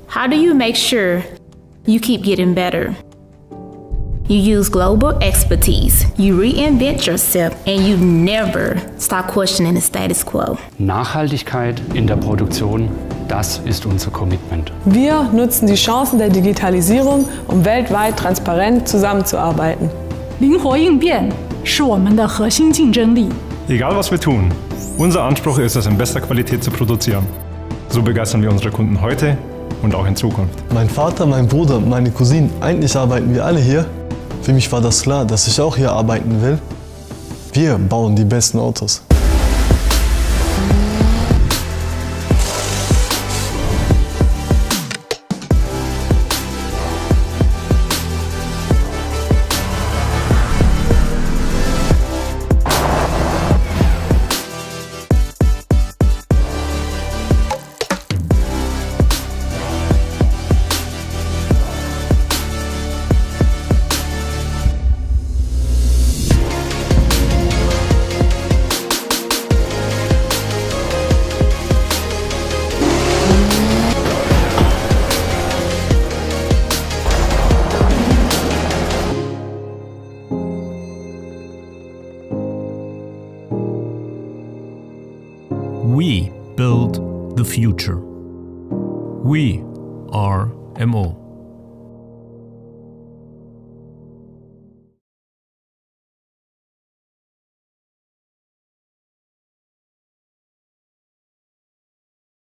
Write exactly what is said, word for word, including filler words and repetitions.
How do you make sure you keep getting better? You use global expertise, you reinvent yourself, and you never stop questioning the status quo. Nachhaltigkeit in der Produktion, das ist unser Commitment. Wir nutzen die Chancen der Digitalisierung, um weltweit transparent zusammenzuarbeiten. 灵活应变是我们的核心竞争力。 Egal was wir tun, unser Anspruch ist es, in bester Qualität zu produzieren. So begeistern wir unsere Kunden heute und auch in Zukunft. Mein Vater, mein Bruder, meine Cousinen, eigentlich arbeiten wir alle hier. Für mich war das klar, dass ich auch hier arbeiten will. Wir bauen die besten Autos. We build the future. We are M O.